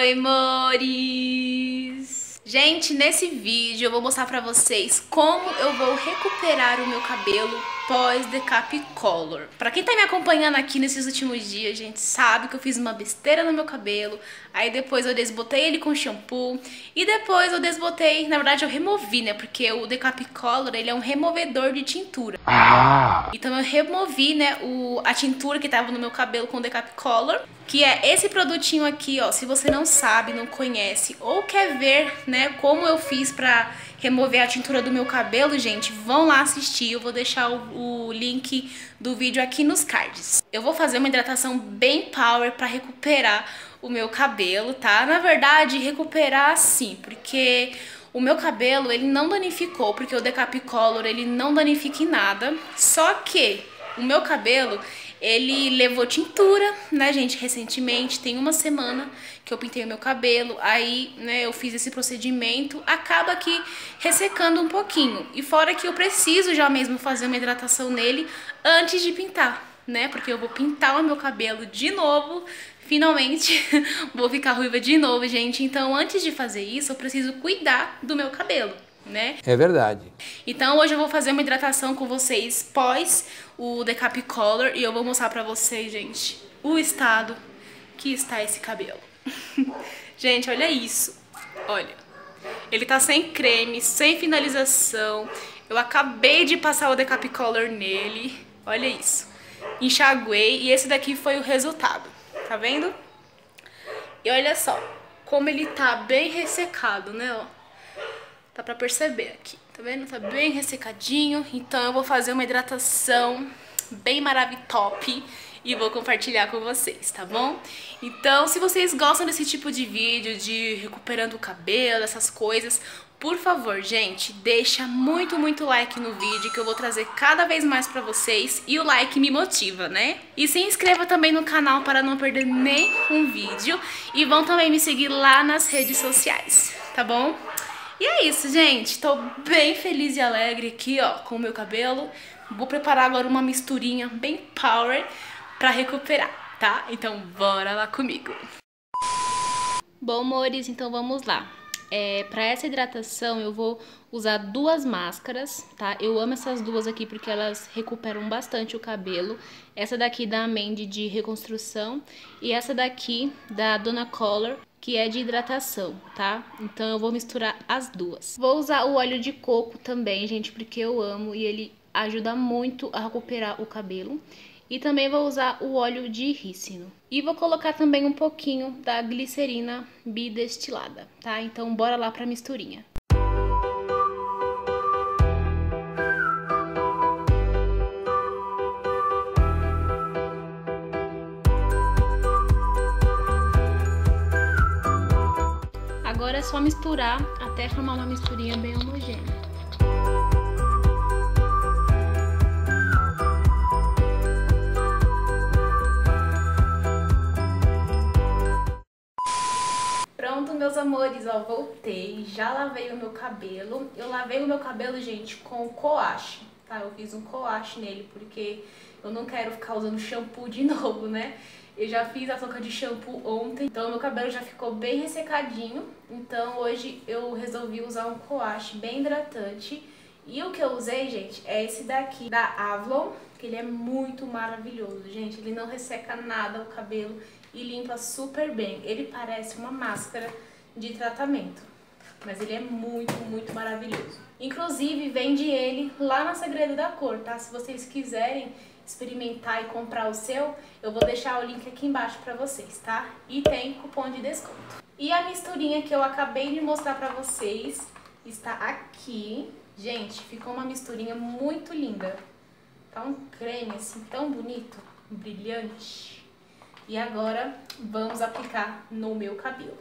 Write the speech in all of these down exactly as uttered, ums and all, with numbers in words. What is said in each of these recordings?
Oi, amores! Gente, nesse vídeo eu vou mostrar pra vocês como eu vou recuperar o meu cabelo pós-Decapicolor. Pra quem tá me acompanhando aqui nesses últimos dias, gente, sabe que eu fiz uma besteira no meu cabelo. Aí depois eu desbotei ele com shampoo. E depois eu desbotei, na verdade eu removi, né? Porque o Decapicolor, ele é um removedor de tintura. Ah. Então eu removi, né, o, a tintura que tava no meu cabelo com o Decapicolor. Que é esse produtinho aqui, ó. Se você não sabe, não conhece ou quer ver, né, como eu fiz pra remover a tintura do meu cabelo, gente, vão lá assistir. Eu vou deixar o, o link do vídeo aqui nos cards. Eu vou fazer uma hidratação bem power pra recuperar o meu cabelo, tá? Na verdade, recuperar assim, porque o meu cabelo, ele não danificou, porque o Decapicolor, ele não danifica em nada. Só que o meu cabelo, ele levou tintura, né, gente, recentemente, tem uma semana que eu pintei o meu cabelo, aí, né, eu fiz esse procedimento, acaba aqui ressecando um pouquinho. E fora que eu preciso já mesmo fazer uma hidratação nele antes de pintar, né, porque eu vou pintar o meu cabelo de novo, finalmente vou ficar ruiva de novo, gente. Então, antes de fazer isso, eu preciso cuidar do meu cabelo, né? É verdade. Então hoje eu vou fazer uma hidratação com vocês pós o Decapicolor e eu vou mostrar pra vocês, gente, o estado que está esse cabelo. Gente, olha isso. Olha, ele tá sem creme, sem finalização. Eu acabei de passar o Decapicolor nele. Olha isso. Enxaguei e esse daqui foi o resultado. Tá vendo? E olha só como ele tá bem ressecado, né, ó. Dá pra perceber aqui, tá vendo? Tá bem ressecadinho. Então eu vou fazer uma hidratação bem maravitop e vou compartilhar com vocês, tá bom? Então, se vocês gostam desse tipo de vídeo, de recuperando o cabelo, essas coisas, por favor, gente, deixa muito, muito like no vídeo, que eu vou trazer cada vez mais pra vocês. E o like me motiva, né? E se inscreva também no canal para não perder nenhum vídeo. E vão também me seguir lá nas redes sociais, tá bom? E é isso, gente. Tô bem feliz e alegre aqui, ó, com o meu cabelo. Vou preparar agora uma misturinha bem power pra recuperar, tá? Então bora lá comigo. Bom, amores, então vamos lá. É, pra essa hidratação eu vou usar duas máscaras, tá? Eu amo essas duas aqui porque elas recuperam bastante o cabelo. Essa daqui da Mandy de reconstrução e essa daqui da Dona Color, que é de hidratação, tá? Então eu vou misturar as duas. Vou usar o óleo de coco também, gente, porque eu amo e ele ajuda muito a recuperar o cabelo. E também vou usar o óleo de rícino. E vou colocar também um pouquinho da glicerina bidestilada, tá? Então bora lá pra misturinha. Agora é só misturar até formar uma misturinha bem homogênea. Pronto, meus amores, ó, voltei, já lavei o meu cabelo. Eu lavei o meu cabelo, gente, com coache, tá? Eu fiz um coache nele porque eu não quero ficar usando shampoo de novo, né? Eu já fiz a troca de shampoo ontem, então meu cabelo já ficou bem ressecadinho. Então hoje eu resolvi usar um coache bem hidratante. E o que eu usei, gente, é esse daqui da Avlon, que ele é muito maravilhoso, gente. Ele não resseca nada o cabelo e limpa super bem. Ele parece uma máscara de tratamento, mas ele é muito, muito maravilhoso. Inclusive, vende ele lá na Segredo da Cor, tá? Se vocês quiserem experimentar e comprar o seu, eu vou deixar o link aqui embaixo pra vocês, tá? E tem cupom de desconto. E a misturinha que eu acabei de mostrar pra vocês está aqui. Gente, ficou uma misturinha muito linda. Tá um creme assim tão bonito, brilhante. E agora vamos aplicar no meu cabelo.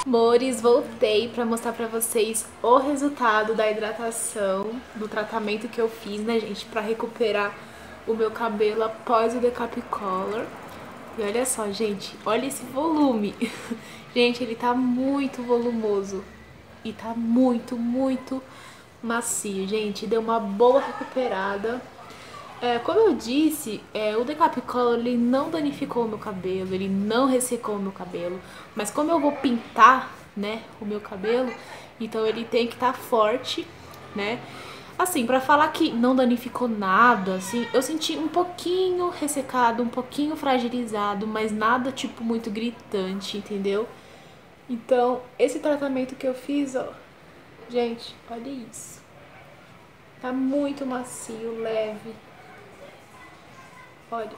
Amores, voltei pra mostrar pra vocês o resultado da hidratação, do tratamento que eu fiz, né, gente, pra recuperar o meu cabelo após o Decapicolor. E olha só, gente, olha esse volume. Gente, ele tá muito volumoso e tá muito, muito macio, gente. Deu uma boa recuperada. É, como eu disse, é, o Decapicolor ele não danificou o meu cabelo, ele não ressecou o meu cabelo, mas como eu vou pintar, né, o meu cabelo, então ele tem que estar tá forte, né? Assim, pra falar que não danificou nada, assim, eu senti um pouquinho ressecado, um pouquinho fragilizado, mas nada tipo muito gritante, entendeu? Então, esse tratamento que eu fiz, ó, gente, olha isso. Tá muito macio, leve. Olha,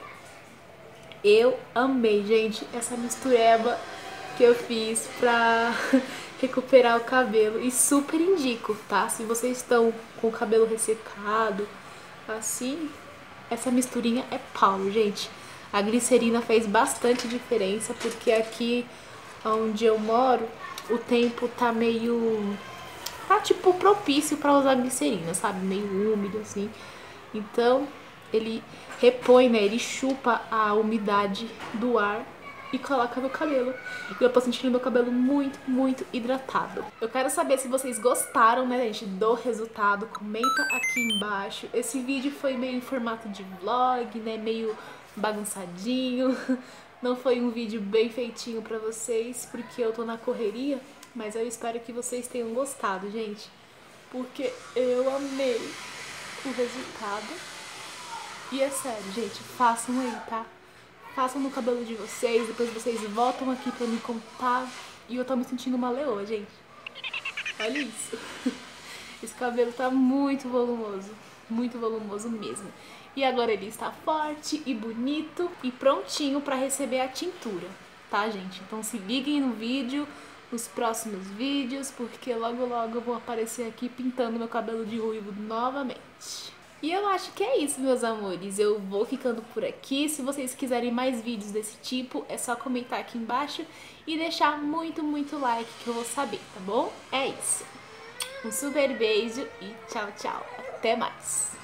eu amei, gente, essa mistureba que eu fiz pra recuperar o cabelo. E super indico, tá? Se vocês estão com o cabelo ressecado, assim, essa misturinha é pau, gente. A glicerina fez bastante diferença, porque aqui onde eu moro, o tempo tá meio... tá, tipo, propício pra usar glicerina, sabe? Meio úmido, assim. Então, ele repõe, né? Ele chupa a umidade do ar e coloca no cabelo. E eu tô sentindo meu cabelo muito, muito hidratado. Eu quero saber se vocês gostaram, né, gente, do resultado. Comenta aqui embaixo. Esse vídeo foi meio em formato de vlog, né? Meio bagunçadinho. Não foi um vídeo bem feitinho pra vocês, porque eu tô na correria. Mas eu espero que vocês tenham gostado, gente. Porque eu amei o resultado. E é sério, gente, façam aí, tá? Façam no cabelo de vocês, depois vocês voltam aqui pra me contar. E eu tô me sentindo uma leoa, gente. Olha isso. Esse cabelo tá muito volumoso, muito volumoso mesmo. E agora ele está forte e bonito e prontinho pra receber a tintura, tá, gente? Então se liguem no vídeo, nos próximos vídeos, porque logo logo eu vou aparecer aqui pintando meu cabelo de ruivo novamente. E eu acho que é isso, meus amores. Eu vou ficando por aqui. Se vocês quiserem mais vídeos desse tipo, é só comentar aqui embaixo e deixar muito, muito like que eu vou saber, tá bom? É isso. Um super beijo e tchau, tchau. Até mais.